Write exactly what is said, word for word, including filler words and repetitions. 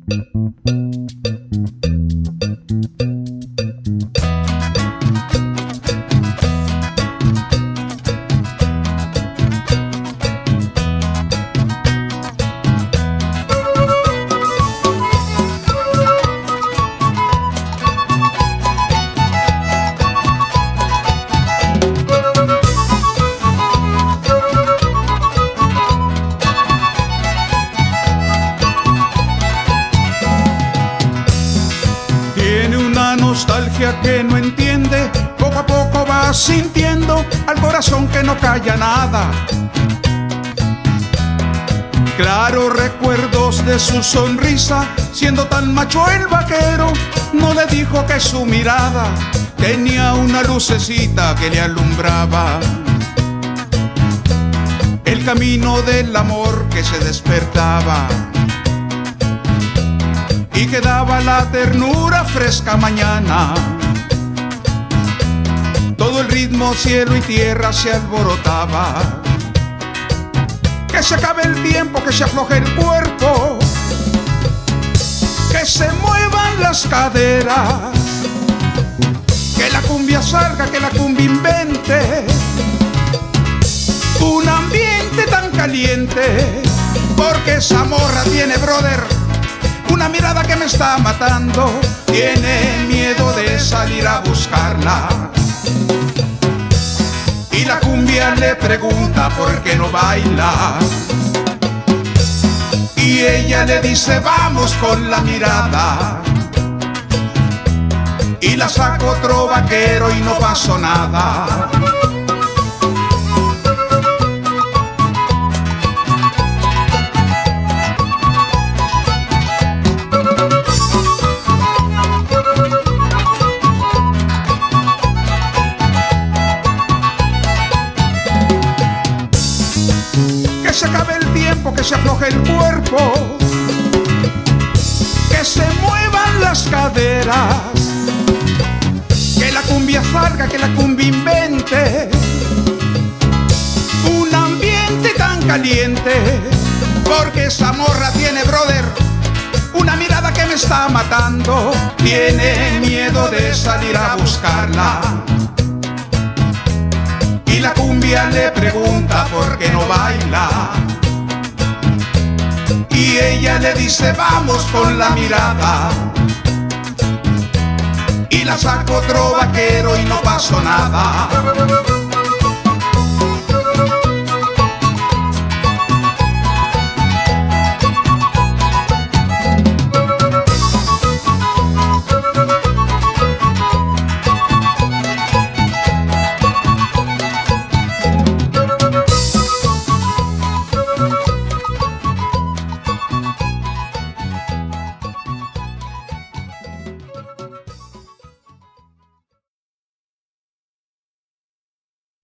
Nostalgia que no entiende, poco a poco va sintiendo al corazón que no calla nada. Claros recuerdos de su sonrisa, siendo tan macho el vaquero, no le dijo que su mirada tenía una lucecita que le alumbraba el camino del amor que se despertaba. Y quedaba la ternura fresca mañana. Todo el ritmo, cielo y tierra se alborotaba. Que se acabe el tiempo, que se afloje el cuerpo, que se muevan las caderas, que la cumbia salga, que la cumbia invente un ambiente tan caliente. Porque esa morra tiene, brother, una mirada que me está matando. Tiene miedo de salir a buscarla. Y la cumbia le pregunta por qué no baila. Y ella le dice vamos con la mirada. Y la saca otro vaquero y no pasó nada. Que se acabe el tiempo, que se afloje el cuerpo, que se muevan las caderas, que la cumbia salga, que la cumbia invente un ambiente tan caliente. Porque esa morra tiene, brother, una mirada que me está matando. Tiene miedo de salir a buscarla. Y la cumbia le pregunta por qué no baila. Y ella le dice vamos con la mirada. Y la saca otro vaquero y no pasó nada.